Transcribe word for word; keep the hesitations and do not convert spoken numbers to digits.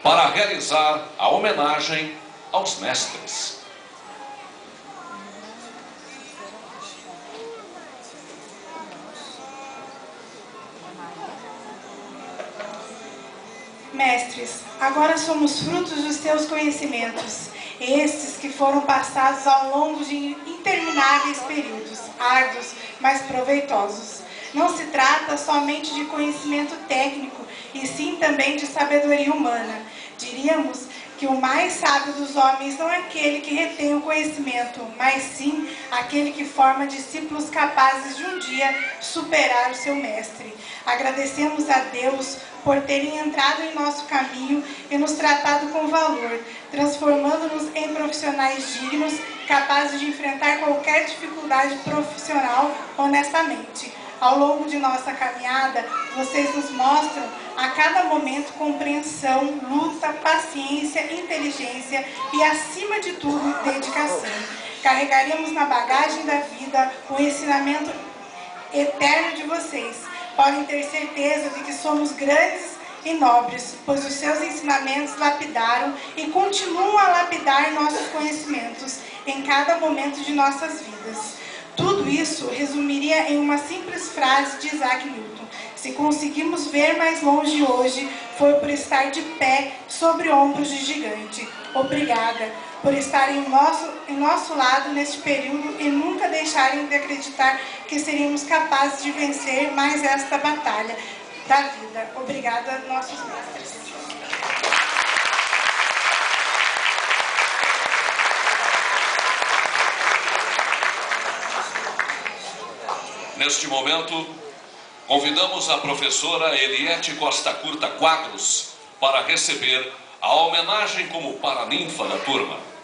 para realizar a homenagem aos mestres. Mestres, agora somos frutos dos seus conhecimentos, estes que foram passados ao longo de intermináveis períodos, árduos, mas proveitosos. Não se trata somente de conhecimento técnico, e sim também de sabedoria humana. Diríamos que o mais sábio dos homens não é aquele que retém o conhecimento, mas sim aquele que forma discípulos capazes de um dia superar o seu mestre. Agradecemos a Deus por terem entrado em nosso caminho e nos tratado com valor, transformando-nos em profissionais dignos, capazes de enfrentar qualquer dificuldade profissional honestamente. Ao longo de nossa caminhada, vocês nos mostram a cada momento compreensão, luta, paciência, inteligência e, acima de tudo, dedicação. Carregaremos na bagagem da vida o ensinamento eterno de vocês. Podem ter certeza de que somos grandes e nobres, pois os seus ensinamentos lapidaram e continuam a lapidar nossos conhecimentos em cada momento de nossas vidas. Tudo isso resumiria em uma simples frase de Isaac Newton: se conseguimos ver mais longe hoje, foi por estar de pé sobre ombros de gigante. Obrigada por estarem em nosso, em nosso lado neste período e nunca deixarem de acreditar que seríamos capazes de vencer mais esta batalha da vida. Obrigada, nossos mestres. Neste momento, convidamos a professora Eliette Costa Curta Quadros para receber a homenagem como paraninfa da turma.